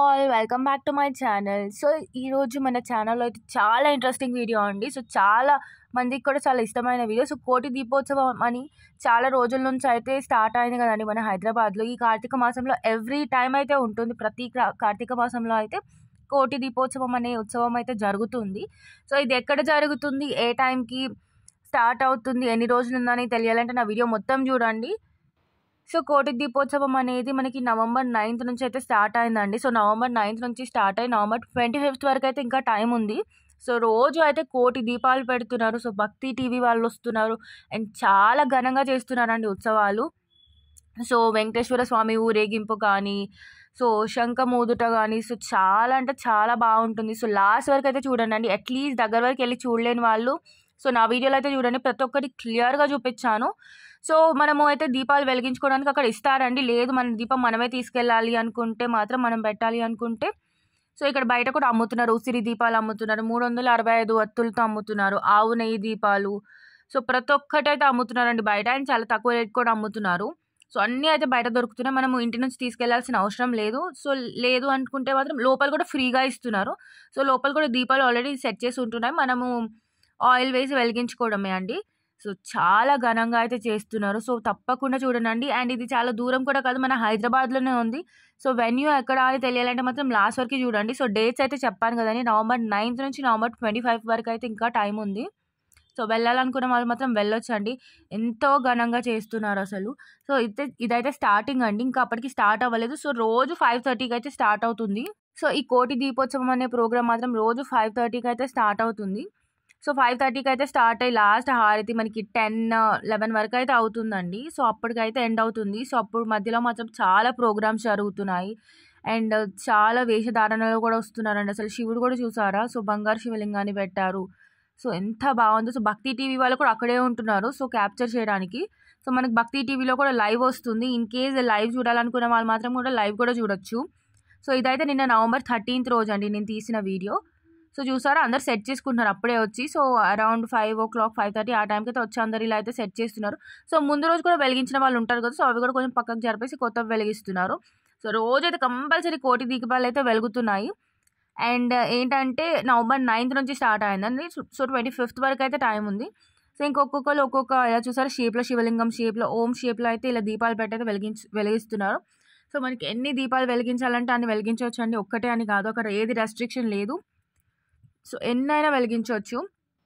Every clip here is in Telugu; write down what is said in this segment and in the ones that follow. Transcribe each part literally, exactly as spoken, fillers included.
All welcome back to my channel. So ఈరోజు మన ఛానల్లో అయితే చాలా ఇంట్రెస్టింగ్ వీడియో అండి. సో చాలా మందికి కూడా చాలా ఇష్టమైన వీడియో. సో కోటి దీపోత్సవం అని చాలా రోజుల నుంచి అయితే స్టార్ట్ అయింది కదండి మన హైదరాబాద్లో. ఈ కార్తీక మాసంలో ఎవ్రీ టైం అయితే ఉంటుంది. ప్రతి కార్తీక మాసంలో అయితే కోటి దీపోత్సవం అనే ఉత్సవం అయితే జరుగుతుంది. సో ఇది ఎక్కడ జరుగుతుంది, ఏ టైంకి స్టార్ట్ అవుతుంది, ఎన్ని రోజులు ఉందని తెలియాలంటే నా వీడియో మొత్తం చూడండి. సో కోటి దీపోత్సవం అనేది మనకి నవంబర్ నైన్త్ నుంచి అయితే స్టార్ట్ అయిందండి. సో నవంబర్ నైన్త్ నుంచి స్టార్ట్ అయ్యి నవంబర్ ట్వంటీ ఫిఫ్త్ వరకు అయితే ఇంకా టైం ఉంది. సో రోజు అయితే కోటి దీపాలు పెడుతున్నారు. సో భక్తి టీవీ వాళ్ళు వస్తున్నారు అండ్ చాలా ఘనంగా చేస్తున్నారండి ఉత్సవాలు. సో వెంకటేశ్వర స్వామి ఊరేగింపు కానీ, సో శంఖమూదుట కానీ, సో చాలా అంటే చాలా బాగుంటుంది. సో లాస్ట్ వరకు అయితే చూడండి అండి. అట్లీస్ట్ దగ్గర వరకు వెళ్ళి చూడలేని వాళ్ళు సో నా వీడియోలో అయితే చూడండి, ప్రతి ఒక్కటి క్లియర్గా చూపించాను. సో మనము అయితే దీపాలు వెలిగించుకోవడానికి అక్కడ ఇస్తారండి. లేదు మన దీపం మనమే తీసుకెళ్ళాలి అనుకుంటే మాత్రం, మనం పెట్టాలి అనుకుంటే సో ఇక్కడ బయట కూడా అమ్ముతున్నారు. ఉసిరి దీపాలు అమ్ముతున్నారు, మూడు వందల అరవై ఐదు వత్తులతో అమ్ముతున్నారు, ఆవు నెయ్యి దీపాలు. సో ప్రతి ఒక్కటి అయితే అమ్ముతున్నారండి బయట, అండ్ చాలా తక్కువ రేట్ కూడా అమ్ముతున్నారు. సో అన్నీ అయితే బయట దొరుకుతున్నాయి, మనము ఇంటి నుంచి తీసుకెళ్లాల్సిన అవసరం లేదు. సో లేదు అనుకుంటే మాత్రం లోపల కూడా ఫ్రీగా ఇస్తున్నారు. సో లోపల కూడా దీపాలు ఆల్రెడీ సెట్ చేసి ఉంటున్నాయి, మనము ఆయిల్ వేసి వెలిగించుకోవడమే అండి. సో చాలా ఘనంగా అయితే చేస్తున్నారు. సో తప్పకుండా చూడండి. అండ్ ఇది చాలా దూరం కూడా కాదు, మన హైదరాబాద్లోనే ఉంది. సో వెన్యూ ఎక్కడ అని తెలియాలంటే మాత్రం లాస్ట్ వరకు చూడండి. సో డేట్స్ అయితే చెప్పాను కదండి, నవంబర్ నైన్త్ నుంచి నవంబర్ ట్వంటీ ఫైవ్ వరకు అయితే ఇంకా టైం ఉంది. సో వెళ్ళాలనుకున్న వాళ్ళు మాత్రం వెళ్ళొచ్చండి. ఎంతో ఘనంగా చేస్తున్నారు అసలు. సో ఇదే ఇదైతే స్టార్టింగ్ అండి, ఇంకా అప్పటికి స్టార్ట్ అవ్వలేదు. సో రోజు ఫైవ్ థర్టీకి అయితే స్టార్ట్ అవుతుంది. సో ఈ కోటి దీపోత్సవం అనే ప్రోగ్రామ్ మాత్రం రోజు ఫైవ్ థర్టీకి అయితే స్టార్ట్ అవుతుంది. సో ఫైవ్ థర్టీకి అయితే స్టార్ట్ అయ్యి లాస్ట్ హారతి మనకి టెన్ లెవెన్ వరకు అయితే అవుతుందండి. సో అప్పటికైతే ఎండ్ అవుతుంది. సో అప్పుడు మధ్యలో మాత్రం చాలా ప్రోగ్రామ్స్ జరుగుతున్నాయి అండ్ చాలా వేషధారణలో కూడా వస్తున్నారండి. అసలు శివుడు కూడా చూసారా, సో బంగారు శివలింగాన్ని పెట్టారు. సో ఎంత బాగుందో. సో భక్తి టీవీ వాళ్ళు కూడా అక్కడే ఉంటున్నారు సో క్యాప్చర్ చేయడానికి. సో మనకి భక్తి టీవీలో కూడా లైవ్ వస్తుంది. ఇన్ కేస్ లైవ్ చూడాలనుకున్న వాళ్ళు మాత్రం కూడా లైవ్ కూడా చూడొచ్చు. సో ఇదైతే నిన్న నవంబర్ థర్టీన్త్ రోజు అండి నేను తీసిన వీడియో. సో చూసారా, అందరు సెట్ చేసుకుంటున్నారు అప్పుడే వచ్చి. So around five o'clock five thirty ఆ టైంకి అయితే వచ్చి అందరు ఇలా అయితే సెట్ చేస్తున్నారు. సో ముందు రోజు కూడా వెలిగించిన వాళ్ళు ఉంటారు కదా, సో అవి కూడా కొంచెం పక్కకు జరిపేసి కొత్తవి వెలిగిస్తున్నారు. సో రోజు అయితే కంపల్సరీ కోటి దీపాలు అయితే వెలుగుతున్నాయి. అండ్ ఏంటంటే నవంబర్ నైన్త్ నుంచి స్టార్ట్ అయిందండి. సో ట్వంటీ ఫిఫ్త్ వరకు అయితే టైం ఉంది. సో ఇంకొకళ్ళు ఒక్కొక్క ఇలా చూసారా, షేప్లో శివలింగం షేప్లో ఓం షేప్లో అయితే ఇలా దీపాలు పెట్టి అయితే వెలిగించి వెలిగిస్తున్నారు. సో మనకి ఎన్ని దీపాలు వెలిగించాలంటే అన్ని వెలిగించవచ్చు అండి, ఒక్కటే అని కాదు, అక్కడ ఏది రెస్ట్రిక్షన్ లేదు. సో ఎన్నైనా వెలిగించవచ్చు.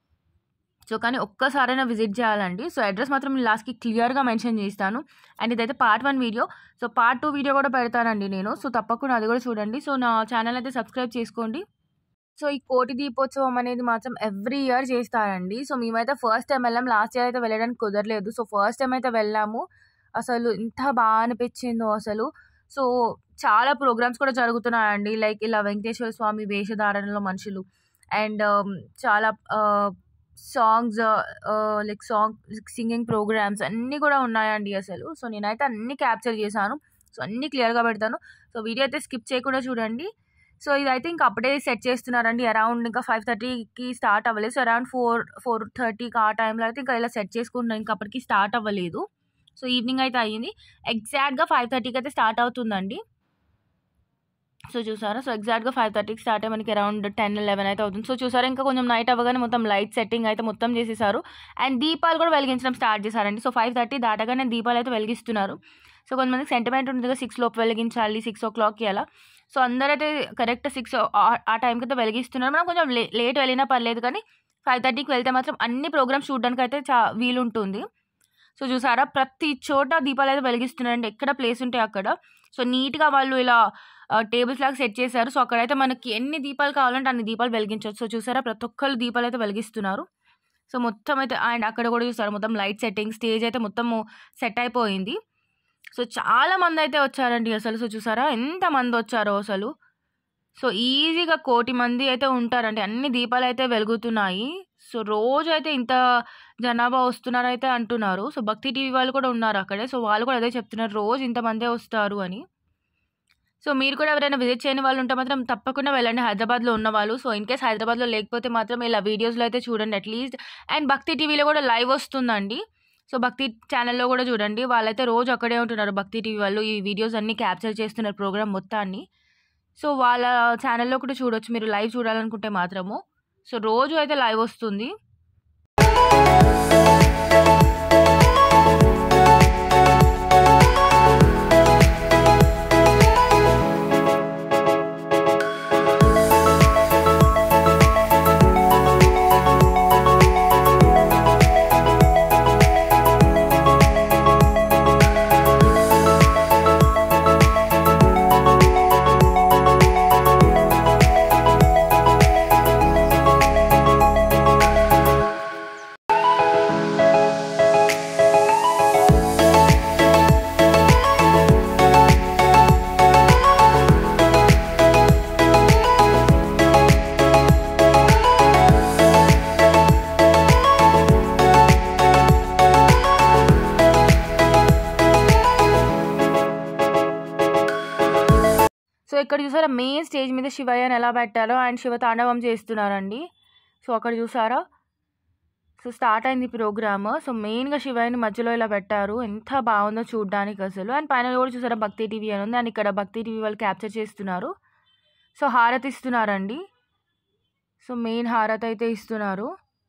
సో కానీ ఒక్కసారైనా విజిట్ చేయాలండి. సో అడ్రస్ మాత్రం లాస్ట్కి క్లియర్గా మెన్షన్ చేస్తాను. అండ్ ఇదైతే part one video. So part two video కూడా పెడతానండి నేను. సో తప్పకుండా అది కూడా చూడండి. సో నా ఛానల్ అయితే సబ్స్క్రైబ్ చేసుకోండి. సో ఈ కోటి దీపోత్సవం అనేది మాత్రం ఎవ్రీ ఇయర్ చేస్తారండి. సో మేమైతే ఫస్ట్ టైం వెళ్ళాం, లాస్ట్ ఇయర్ అయితే వెళ్ళడానికి కుదరలేదు. సో ఫస్ట్ టైం అయితే వెళ్ళాము. అసలు ఎంత బాగా అనిపించిందో అసలు. సో చాలా ప్రోగ్రామ్స్ కూడా జరుగుతున్నాయండి, లైక్ ఇలా వెంకటేశ్వర స్వామి వేషధారణలో మనుషులు అండ్ చాలా songs like song singing programmes అన్నీ కూడా ఉన్నాయండి అసలు. సో నేనైతే అన్నీ క్యాప్చర్ చేశాను. సో అన్నీ క్లియర్గా పెడతాను. సో వీడియో అయితే స్కిప్ చేయకుండా చూడండి. సో ఇదైతే ఇంకా అప్పుడే సెట్ చేస్తున్నారండి. అరౌండ్ ఇంకా ఫైవ్ థర్టీకి స్టార్ట్ అవ్వలేదు. సో అరౌండ్ ఫోర్ ఫోర్ థర్టీకి ఆ టైంలో అయితే ఇంకా ఇలా సెట్ చేసుకుంటున్నాను. ఇంకా అప్పటికి స్టార్ట్ అవ్వలేదు. సో ఈవినింగ్ అయితే అయ్యింది. ఎగ్జాక్ట్గా ఫైవ్ థర్టీకి అయితే స్టార్ట్ అవుతుందండి. సో చూసారా, సో ఎగ్జాక్ట్గా ఫైవ్ థర్టీకి స్టార్ట్ అయ్యి మనకి అరౌండ్ టెన్ లెవెన్ అయితే అవుతుంది. సో చూసారా, ఇంకా కొంచెం నైట్ అవ్వగానే మొత్తం లైట్ సెట్టింగ్ అయితే మొత్తం చేసేసారు అండ్ దీపాలు కూడా వెలిగించడం స్టార్ట్ చేశారండి. సో ఫైవ్ థర్టీ దాటగానే దీపాలు అయితే వెలిగిస్తున్నారు. సో కొంతమందికి సెంటిమెంట్ ఉంటుంది కదా, సిక్స్ లోపు వెలిగించాలి, సిక్స్ ఓ క్లాక్కి అలా. సో అందరైతే కరెక్ట్ సిక్స్ ఆ టైంకి అయితే వెలిగిస్తున్నారు. మనం కొంచెం లే లేట్ వెళ్ళినా పర్లేదు, కానీ ఫైవ్ థర్టీకి వెళ్తే మాత్రం అన్ని ప్రోగ్రామ్స్ చూడడానికి అయితే చా వీలుంటుంది. సో చూసారా, ప్రతి చోట దీపాలు అయితే వెలిగిస్తున్నారండి, ఎక్కడ ప్లేస్ ఉంటే అక్కడ. సో నీట్గా వాళ్ళు ఇలా టేబుల్స్ లాగా సెట్ చేశారు. సో అక్కడైతే మనకి ఎన్ని దీపాలు కావాలంటే అన్ని దీపాలు వెలిగించవచ్చు. సో చూసారా, ప్రతి ఒక్కళ్ళు దీపాలు అయితే వెలిగిస్తున్నారు. సో మొత్తం అయితే అండ్ అక్కడ కూడా చూసారు, మొత్తం లైట్ సెట్టింగ్, స్టేజ్ అయితే మొత్తం సెట్ అయిపోయింది. సో చాలా మంది అయితే వచ్చారండి అసలు. సో చూసారా ఎంత మంది వచ్చారో అసలు. సో ఈజీగా కోటి మంది అయితే ఉంటారండి, అన్ని దీపాలు అయితే వెలుగుతున్నాయి. సో రోజు అయితే ఇంత జనాభా వస్తున్నారైతే అంటున్నారు. సో భక్తి టీవీ వాళ్ళు కూడా ఉన్నారు అక్కడే. సో వాళ్ళు కూడా అదే చెప్తున్నారు, రోజు ఇంతమందే వస్తారు అని. సో మీరు కూడా ఎవరైనా విజిట్ చేయని వాళ్ళు ఉంటే మాత్రం తప్పకుండా వెళ్ళండి, హైదరాబాద్లో ఉన్న వాళ్ళు. సో ఇన్ కేస్ హైదరాబాద్లో లేకపోతే మాత్రం ఇలా వీడియోస్లో అయితే చూడండి అట్లీస్ట్. అండ్ భక్తి టీవీలో కూడా లైవ్ వస్తుందండి. సో భక్తి ఛానల్లో కూడా చూడండి, వాళ్ళైతే రోజు అక్కడే ఉంటున్నారు భక్తి టీవీ వాళ్ళు. ఈ వీడియోస్ అన్నీ క్యాప్చర్ చేస్తున్నారు ప్రోగ్రామ్ మొత్తాన్ని. సో, వాళ్ళ ఛానెల్‌లో కూడా చూడొచ్చు మీరు లైవ్ చూడాలనుకుంటే మాత్రము. సో, రోజు అయితే లైవ్ వస్తుంది. సో, ఇక్కడ చూసారా మెయిన్ స్టేజ్ మీద శివయ్యని ఎలా పెట్టారో అండ్ శివ తాండవం చేస్తున్నారండి. సో, అక్కడ చూసారా? సో, స్టార్ట్ అయింది ప్రోగ్రామ్. సో, మెయిన్‌గా శివయ్యని మధ్యలో ఇలా పెట్టారు. ఎంత బాగుందో చూడ్డానికి అసలు. అండ్ పైన కూడా చూసారా భక్తి టీవీ అని ఉంది. అండ్ ఇక్కడ భక్తి టీవీ వాళ్ళు క్యాప్చర్ చేస్తున్నారు. సో, హారతి ఇస్తున్నారండి. సో, మెయిన్ హారతి అయితే ఇస్తున్నారు.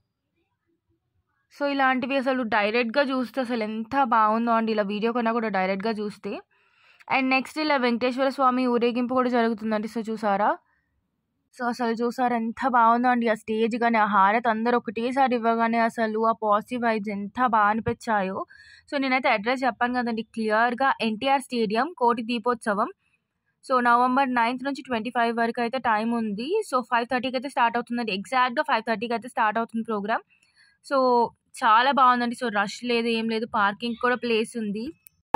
సో, ఇలాంటివి అసలు డైరెక్ట్‌గా చూస్తే అసలు ఎంత బాగుందో అండి. ఇలా వీడియో కన్నా కూడా డైరెక్ట్‌గా చూస్తే. అండ్ నెక్స్ట్ ఇలా వెంకటేశ్వర స్వామి ఊరేగింపు కూడా జరుగుతుందండి. సో, చూసారా? సో, అసలు చూసారా ఎంత బాగుందో అండి. ఆ స్టేజ్ గాని, ఆ హారతి అందరూ ఒకటేసారి ఇవ్వగానే అసలు ఆ పాజిటివ్ వైబ్స్ ఎంత బాగా అనిపించాయో. సో, నేనైతే అడ్రస్ చెప్పాను కదండీ క్లియర్‌గా ఎన్టీఆర్ స్టేడియం కోటి దీపోత్సవం. సో, నవంబర్ నైన్త్ నుంచి ఇరవై ఐదు వరకు అయితే టైం ఉంది. సో, 5:30కి అయితే స్టార్ట్ అవుతుందండి. ఎగ్జాక్ట్‌గా 5:30కి అయితే స్టార్ట్ అవుతుంది ప్రోగ్రామ్. సో, చాలా బాగుందండి. సో, రష్ లేదు, ఏం లేదు. పార్కింగ్ కూడా ప్లేస్ ఉంది.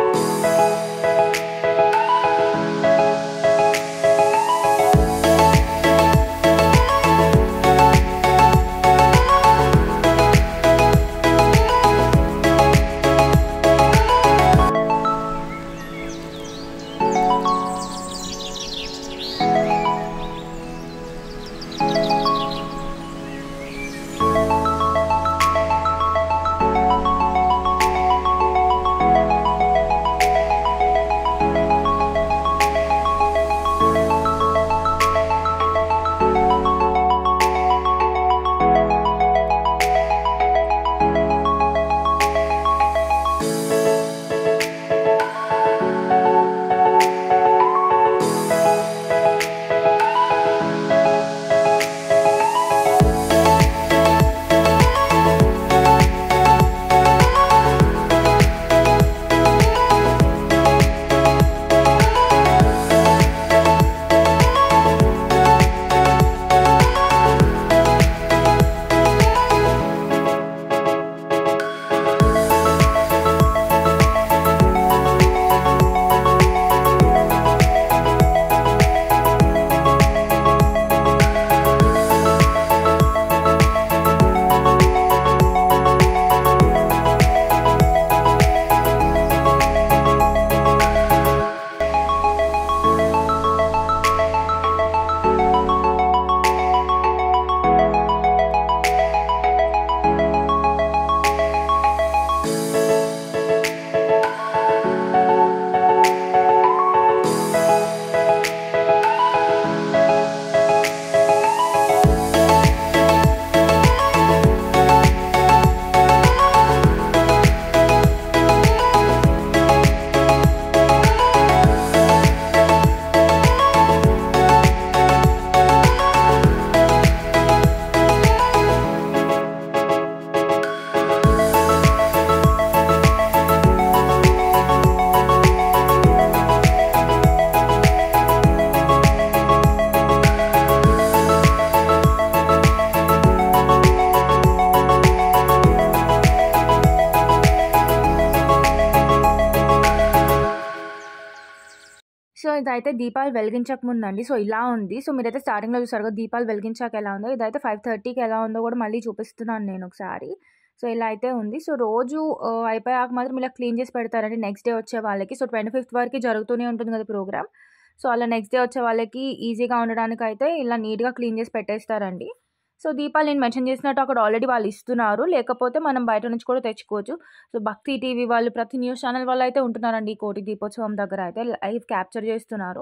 సో, ఇదైతే దీపాలు వెలిగించక ముందండి. సో, ఇలా ఉంది. సో, మీరైతే స్టార్టింగ్‌లో చూసారు కదా! దీపాలు వెలిగించాక ఎలా ఉందో, ఇదైతే 5:30కి ఎలా ఉందో కూడా మళ్ళీ చూపిస్తున్నాను నేను ఒకసారి. సో, ఇలా అయితే ఉంది. సో, రోజు ఆహ్, అయిపోయాక మాత్రం ఇలా క్లీన్ చేసి పెడతారండి నెక్స్ట్ డే వచ్చే వాళ్ళకి. సో, ఇరవై ఐదవ వరకు జరుగుతూనే ఉంటుంది కదా ప్రోగ్రామ్. సో, అలా నెక్స్ట్ డే వచ్చే వాళ్ళకి ఈజీగా ఉండడానికైతే ఇలా నీట్‌గా క్లీన్ చేసి పెట్టేస్తారండి. సో, దీపాలు నేను మెన్షన్ చేసినట్టు అక్కడ ఆల్రెడీ వాళ్ళు ఇస్తున్నారు. లేకపోతే మనం బయట నుంచి కూడా తెచ్చుకోవచ్చు. సో, భక్తి టీవీ వాళ్ళు ప్రతి న్యూస్ ఛానల్ వాళ్ళైతే ఉంటున్నారండి ఈ కోటి దీపోత్సవం దగ్గర అయితే లైవ్ క్యాప్చర్ చేస్తున్నారు.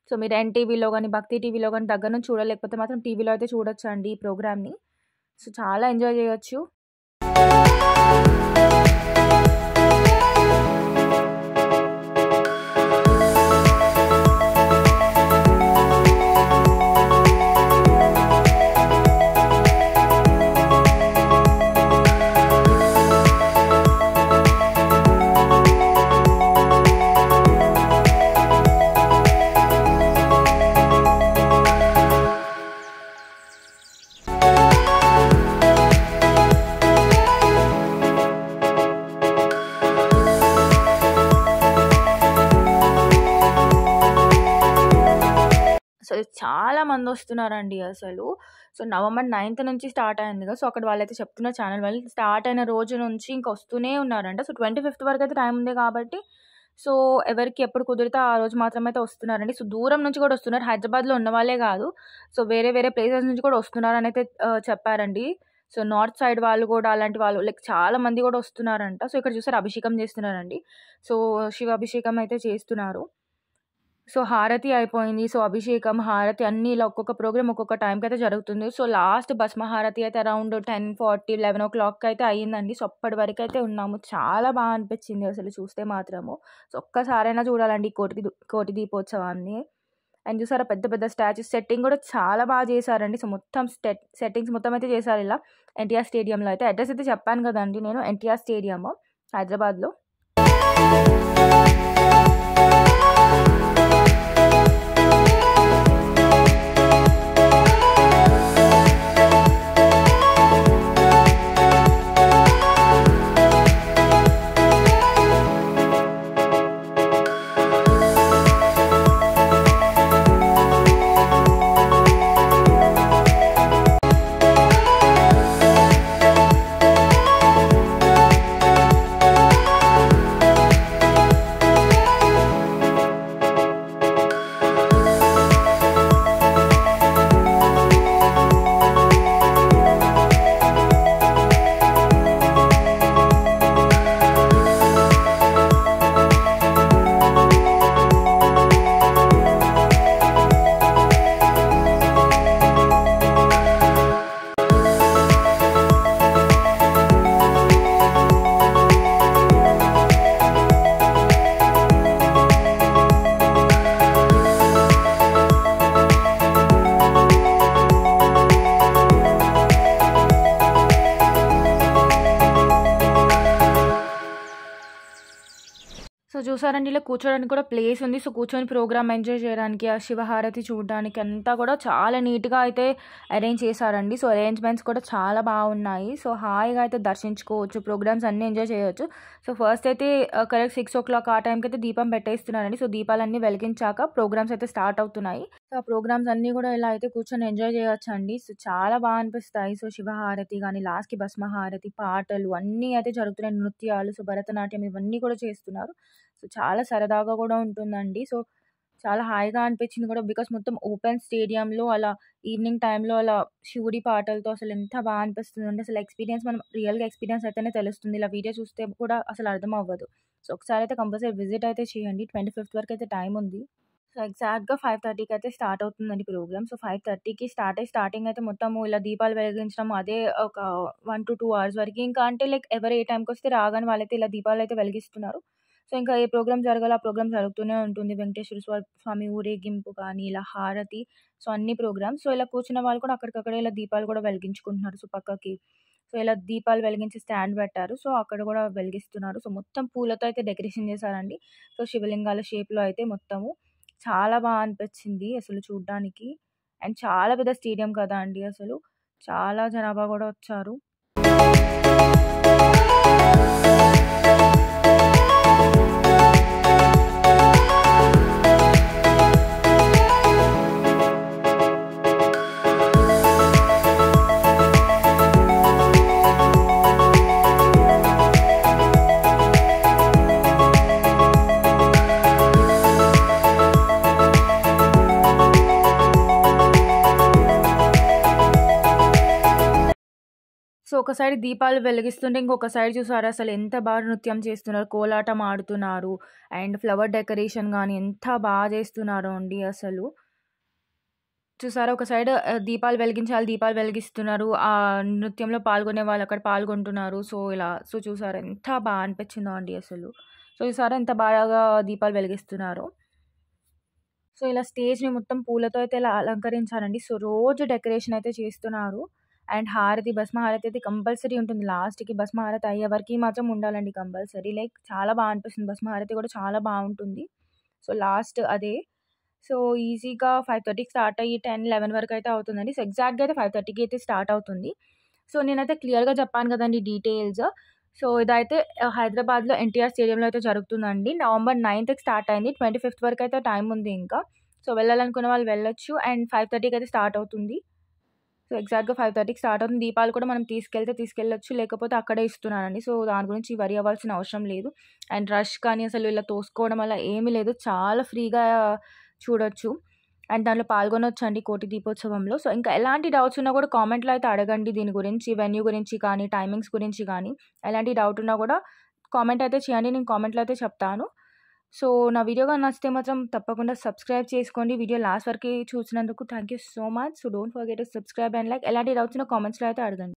సో మీరు ఎన్టీవీలో కానీ భక్తి టీవీలో కానీ దగ్గర నుంచి చూడలేకపోతే మాత్రం టీవీలో అయితే చూడొచ్చు అండి ఈ ప్రోగ్రామ్ని. సో చాలా ఎంజాయ్ చేయొచ్చు. సో చాలా మంది వస్తున్నారండి అసలు. సో నవంబర్ నైన్త్ నుంచి స్టార్ట్ అయింది కదా. సో అక్కడ వాళ్ళైతే చెప్తున్నారు ఛానల్ వాళ్ళు స్టార్ట్ అయిన రోజు నుంచి ఇంకా వస్తూనే ఉన్నారంట. సో ట్వంటీ ఫిఫ్త్ వరకు అయితే టైం ఉంది కాబట్టి సో ఎవరికి ఎప్పుడు కుదిరితే ఆ రోజు మాత్రం అయితే వస్తున్నారండి. సో దూరం నుంచి కూడా వస్తున్నారు, హైదరాబాద్లో ఉన్న వాళ్ళే కాదు, సో వేరే వేరే ప్లేసెస్ నుంచి కూడా వస్తున్నారని అయితే చెప్పారండి. సో నార్త్ సైడ్ వాళ్ళు కూడా అలాంటి వాళ్ళు లైక్ చాలా మంది కూడా వస్తున్నారంట. సో ఇక్కడ చూసారు అభిషేకం చేస్తున్నారండి. సో శివ అభిషేకం అయితే చేస్తున్నారు. సో హారతి అయిపోయింది. సో అభిషేకం, హారతి అన్నీ ఇలా ఒక్కొక్క ప్రోగ్రామ్ ఒక్కొక్క టైంకి అయితే జరుగుతుంది. సో లాస్ట్ భస్మ హారతి అయితే around ten forty eleven o'clock అయితే అయ్యిందండి. సో అప్పటి వరకు అయితే ఉన్నాము. చాలా బాగా అనిపించింది అసలు చూస్తే మాత్రము. సో ఒక్కసారైనా చూడాలండి కోటి కోటి దీపోత్సవాన్ని. అండ్ చూసారా పెద్ద పెద్ద స్టాచ్యూస్, సెట్టింగ్ కూడా చాలా బాగా చేశారండి. సో మొత్తం సెట్ సెట్టింగ్స్ మొత్తం అయితే చేశారు ఇలా ఎన్టీఆర్ స్టేడియంలో అయితే. అడ్రస్ అయితే చెప్పాను కదండి నేను, ఎన్టీఆర్ స్టేడియం హైదరాబాద్లో. సో చూసారండి ఇలా కూర్చోడానికి కూడా ప్లేస్ ఉంది. సో కూర్చొని ప్రోగ్రామ్ ఎంజాయ్ చేయడానికి, ఆ శివహారతి చూడడానికి అంతా కూడా చాలా నీట్గా అయితే అరేంజ్ చేశారండి. సో అరేంజ్మెంట్స్ కూడా చాలా బాగున్నాయి. సో హాయిగా అయితే దర్శించుకోవచ్చు, ప్రోగ్రామ్స్ అన్నీ ఎంజాయ్ చేయొచ్చు. సో ఫస్ట్ అయితే కరెక్ట్ సిక్స్ ఓ క్లాక్ ఆ టైంకి అయితే దీపం పెట్టేస్తున్నారండి. సో దీపాలన్నీ వెలిగించాక ప్రోగ్రామ్స్ అయితే స్టార్ట్ అవుతున్నాయి. సో ఆ ప్రోగ్రామ్స్ అన్నీ కూడా ఇలా అయితే కూర్చొని ఎంజాయ్ చేయొచ్చు అండి. సో చాలా బాగా అనిపిస్తాయి. సో శివహారతి కానీ, లాస్ట్కి భస్మహారతి, పాటలు అన్నీ అయితే జరుగుతున్నాయి, నృత్యాలు, సో భరతనాట్యం ఇవన్నీ కూడా చేస్తున్నారు. సో చాలా సరదాగా కూడా ఉంటుందండి. సో చాలా హాయిగా అనిపించింది కూడా, బికాస్ మొత్తం ఓపెన్ స్టేడియంలో అలా ఈవినింగ్ టైంలో అలా శివుడి పాటలతో అసలు ఎంత బాగా అనిపిస్తుంది అంటే అసలు ఎక్స్పీరియన్స్ మనం రియల్గా ఎక్స్పీరియన్స్ అయితేనే తెలుస్తుంది. ఇలా వీడియో చూస్తే కూడా అసలు అర్థం అవ్వదు. సో ఒకసారి అయితే కంపల్సరీ విజిట్ అయితే చేయండి. ట్వంటీ ఫిఫ్త్ వరకు అయితే టైం ఉంది. సో ఎగ్జాక్ట్గా ఫైవ్ థర్టీకి అయితే స్టార్ట్ అవుతుందండి ప్రోగ్రామ్. సో ఫైవ్ థర్టీకి స్టార్ట్ అయ్యి స్టార్టింగ్ అయితే మొత్తము ఇలా దీపాలు వెలిగించడం అదే ఒక వన్ టు టూ అవర్స్ వరకు. ఇంకా అంటే లైక్ ఎవరు ఏ టైంకి వస్తే రాగానే వాళ్ళైతే ఇలా దీపాలు అయితే వెలిగిస్తున్నారు. సో ఇంకా ఏ ప్రోగ్రామ్ జరగాలో ఆ ప్రోగ్రామ్ జరుగుతూనే ఉంటుంది. వెంకటేశ్వర స్వా- స్వామి ఊరేగింపు కానీ, ఇలా హారతి, సో అన్ని ప్రోగ్రామ్స్. సో ఇలా కూర్చున్న వాళ్ళు కూడా అక్కడికక్కడ ఇలా దీపాలు కూడా వెలిగించుకుంటున్నారు. సో పక్కకి సో ఇలా దీపాలు వెలిగించి స్టాండ్ పెట్టారు. సో అక్కడ కూడా వెలిగిస్తున్నారు. సో మొత్తం పూలతో అయితే డెకరేషన్ చేశారండి. సో శివలింగాల షేప్లో అయితే మొత్తము చాలా బాగా అనిపించింది అసలు చూడ్డానికి. అండ్ చాలా పెద్ద స్టేడియం కదా అండి, అసలు చాలా జనాభా కూడా వచ్చారు. సో ఒక సైడ్ దీపాలు వెలిగిస్తుంటే ఇంకొక సైడ్ చూసారా అసలు ఎంత బాగా నృత్యం చేస్తున్నారు, కోలాటం ఆడుతున్నారు. అండ్ ఫ్లవర్ డెకరేషన్ గానీ ఎంత బాగా చేస్తున్నారో అండి అసలు. చూసారా ఒక సైడ్ ఆహ్, దీపాలు వెలిగించాలి, దీపాలు వెలిగిస్తున్నారు. ఆ నృత్యంలో పాల్గొనే వాళ్ళు అక్కడ పాల్గొంటున్నారు. సో, ఇలా సో, చూసారా ఎంత బా అనిపించిందో అండి అసలు. సో, చూసారా ఎంత బాగా దీపాలు వెలిగిస్తున్నారో. సో, ఇలా స్టేజ్‌ని మొత్తం పూలతో అయితే ఇలా అలంకరించారండి. సో, రోజు డెకరేషన్ అయితే చేస్తున్నారు. అండ్ హారతి, భస్మ హారతి అయితే కంపల్సరీ ఉంటుంది. లాస్ట్‌కి భస్మ హారతి అయ్యే వరకి మాత్రం ఉండాలండి కంపల్సరీ. లైక్ చాలా బా అనిపిస్తుంది. భస్మ హారతి కూడా చాలా బావుంటుంది. సో, లాస్ట్ అదే. సో, ఈజీగా ఐదు ముప్పైకి స్టార్ట్ అయ్యి పది, పదకొండు వరకైతే అవుతుందండి. సో, ఎగ్జాక్ట్‌గా అయితే ఐదు ముప్పైకి అయితే స్టార్ట్ అవుతుంది. సో, నేనైతే క్లియర్‌గా చెప్పాను కదండీ డీటెయిల్స్. సో, ఇదైతే ఆహ్, హైదరాబాద్‌లో ఎన్టీఆర్ స్టేడియంలో అయితే జరుగుతుందండి. నవంబర్ తొమ్మిదికి స్టార్ట్ అయింది. ఇరవై ఐదు వరకైతే టైం ఉంది ఇంకా. సో, వెళ్ళాలనుకున్న వాళ్ళు వెళ్ళొచ్చు. అండ్ ఐదు ముప్పైకి అయితే స్టార్ట్ అవుతుంది. సో, ఎగ్జాక్ట్‌గా ఐదు ముప్పైకి స్టార్ట్ అవుతుంది. దీపాలు కూడా మనం తీసుకెళ్తే తీసుకెళ్ళొచ్చు. లేకపోతే అక్కడే ఇస్తున్నారండి. సో, దాని గురించి వరీ అవ్వాల్సిన అవసరం లేదు. అండ్ రష్ కానీ అసలు ఇలా తోసుకోవడం అలా ఏమీ లేదు. చాలా ఫ్రీగా చూడొచ్చు. అండ్ దాంట్లో పాల్గొనొచ్చండి కోటి దీపోత్సవంలో. సో, ఇంకా ఎలాంటి డౌట్స్ ఉన్నా కూడా కామెంట్‌లో అయితే అడగండి దీని గురించి. వెన్యూ గురించి కానీ, టైమింగ్స్ గురించి కానీ, ఎలాంటి డౌట్ ఉన్నా కూడా కామెంట్ అయితే చేయండి. నేను కామెంట్‌లో అయితే చెప్తాను. సో, నా వీడియో గాని నచ్చితే మాత్రం తప్పకుండా సబ్స్క్రైబ్ చేసుకోండి. వీడియో లాస్ట్ వరకి చూసినందుకు thank you so much. So, don't forget to subscribe and like. ఎలాంటి డౌట్స్ ఉన్నా కామెంట్స్‌లో అయితే అడగండి.